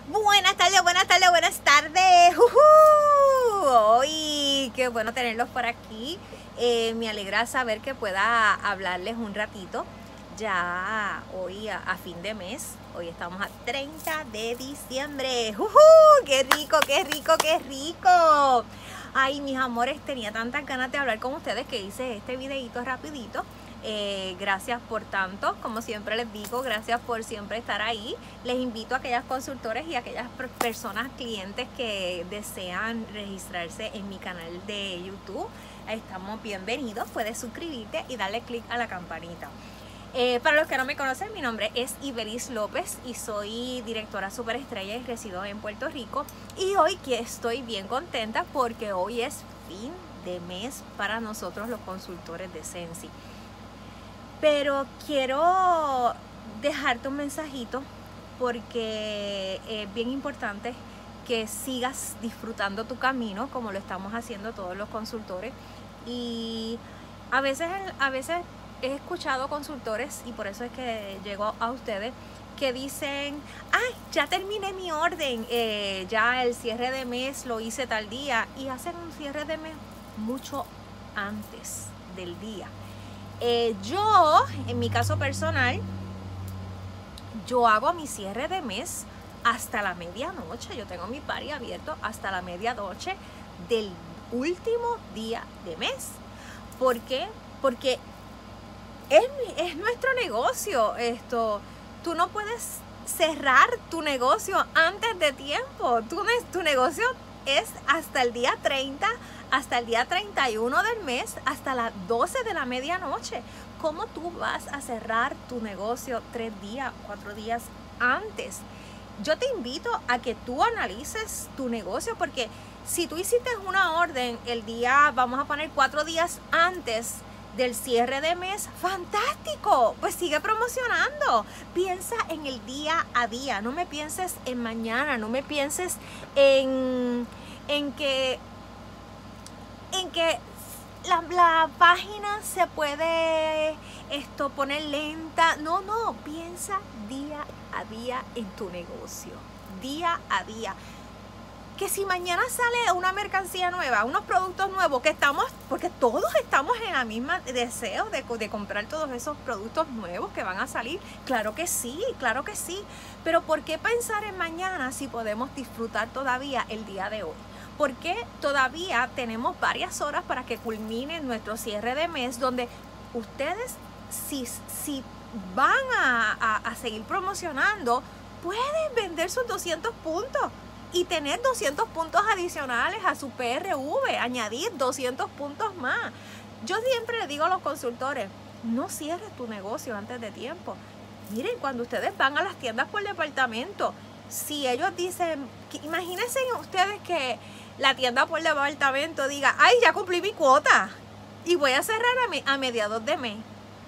Buenas tardes, buenas tardes, buenas tardes. Hoy, qué bueno tenerlos por aquí. Me alegra saber que pueda hablarles un ratito. Ya hoy a fin de mes, hoy estamos a 30 de diciembre. ¡Qué rico, qué rico, qué rico! Ay, mis amores, tenía tantas ganas de hablar con ustedes que hice este videito rapidito. Gracias por tanto, como siempre les digo, gracias por siempre estar ahí. Les invito a aquellas consultores y a aquellas personas, clientes que desean registrarse en mi canal de YouTube. Estamos bienvenidos, puedes suscribirte y darle click a la campanita. Para los que no me conocen, mi nombre es Iberis López y soy directora superestrella y resido en Puerto Rico. Y hoy que estoy bien contenta porque hoy es fin de mes para nosotros los consultores de Scentsy. Pero quiero dejarte un mensajito porque es bien importante que sigas disfrutando tu camino como lo estamos haciendo todos los consultores. Y a veces he escuchado consultores, y por eso es que llego a ustedes, que dicen: ay, ya terminé mi orden, ya el cierre de mes lo hice tal día, y hacen un cierre de mes mucho antes del día. Yo, en mi caso personal, yo hago mi cierre de mes hasta la medianoche. Yo tengo mi party abierto hasta la medianoche del último día de mes. ¿Por qué? Porque es nuestro negocio. Tú no puedes cerrar tu negocio antes de tiempo. Tu negocio es hasta el día 30, hasta el día 31 del mes, hasta las 12 de la medianoche. ¿Cómo tú vas a cerrar tu negocio 3 días, 4 días antes? Yo te invito a que tú analices tu negocio, porque si tú hiciste una orden el día, vamos a poner 4 días antes del cierre de mes, fantástico, pues sigue promocionando. Piensa en el día a día, no me pienses en mañana, no me pienses en que la página se puede poner lenta. No, piensa día a día en tu negocio, día a día. Que si mañana sale una mercancía nueva, unos productos nuevos, porque todos estamos en la misma deseo de comprar todos esos productos nuevos que van a salir. Claro que sí, pero ¿por qué pensar en mañana si podemos disfrutar todavía el día de hoy? Porque todavía tenemos varias horas para que culmine nuestro cierre de mes, donde ustedes, si van a seguir promocionando, pueden vender sus 200 puntos y tener 200 puntos adicionales a su PRV, añadir 200 puntos más. Yo siempre le digo a los consultores: no cierres tu negocio antes de tiempo. Miren, cuando ustedes van a las tiendas por departamento, si ellos dicen, imagínense ustedes que la tienda por departamento diga: ay, ya cumplí mi cuota y voy a cerrar a mediados de mes.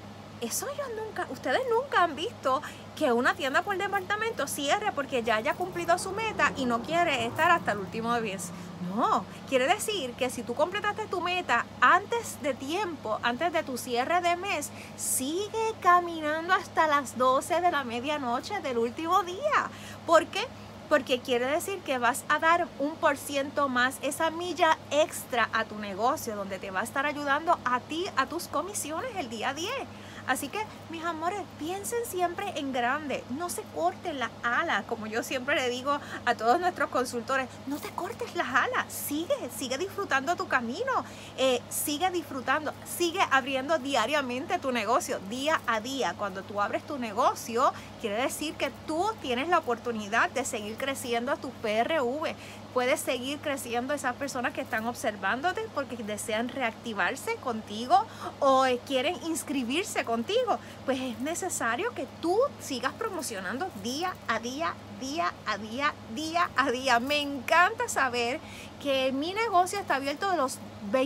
Eso ustedes nunca han visto que una tienda por departamento cierre porque ya haya cumplido su meta y no quiere estar hasta el último mes. No, quiere decir que si tú completaste tu meta antes de tiempo, antes de tu cierre de mes, sigue caminando hasta las 12 de la medianoche del último día. ¿Por qué? Porque quiere decir que vas a dar un % más, esa milla extra a tu negocio, donde te va a estar ayudando a ti, a tus comisiones el día 10. Así que, mis amores, piensen siempre en grande. No se corten las alas, como yo siempre le digo a todos nuestros consultores: no te cortes las alas, sigue disfrutando tu camino, sigue disfrutando, sigue abriendo diariamente tu negocio, día a día. Cuando tú abres tu negocio, quiere decir que tú tienes la oportunidad de seguir creciendo a tu PRV. Puedes seguir creciendo esas personas que están observándote porque desean reactivarse contigo o quieren inscribirse contigo. Pues es necesario que tú sigas promocionando día a día, día a día, día a día. Me encanta saber que mi negocio está abierto de los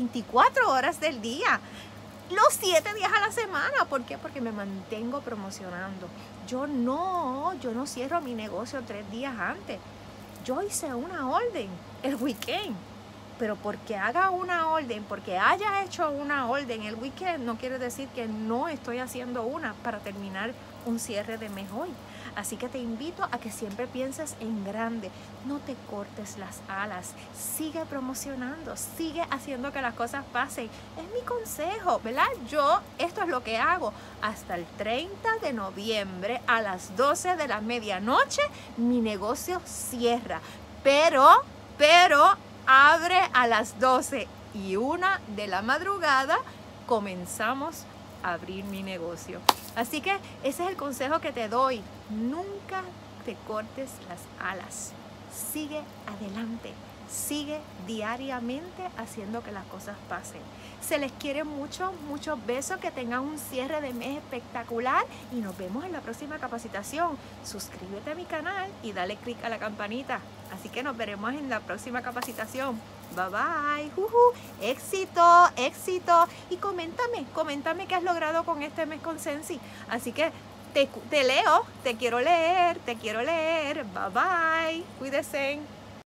24 horas del día, los 7 días a la semana. ¿Por qué? Porque me mantengo promocionando. Yo no cierro mi negocio 3 días antes. Yo hice una orden el weekend, pero porque haga una orden, porque haya hecho una orden el weekend, no quiere decir que no estoy haciendo una para terminar un cierre de mes hoy. Así que te invito a que siempre pienses en grande. No te cortes las alas. Sigue promocionando. Sigue haciendo que las cosas pasen. Es mi consejo, ¿verdad? Esto es lo que hago. Hasta el 30 de noviembre a las 12 de la medianoche, mi negocio cierra. Pero abre a las 12:01 de la madrugada. Comenzamos a abrir mi negocio. Así que ese es el consejo que te doy. Nunca te cortes las alas. Sigue adelante. Sigue diariamente haciendo que las cosas pasen. Se les quiere mucho, muchos besos, que tengan un cierre de mes espectacular y nos vemos en la próxima capacitación. Suscríbete a mi canal y dale click a la campanita. Así que nos veremos en la próxima capacitación. Bye bye. Éxito, éxito. Y coméntame qué has logrado con este mes con Sensi. Así que te leo, te quiero leer. Bye bye. Cuídense.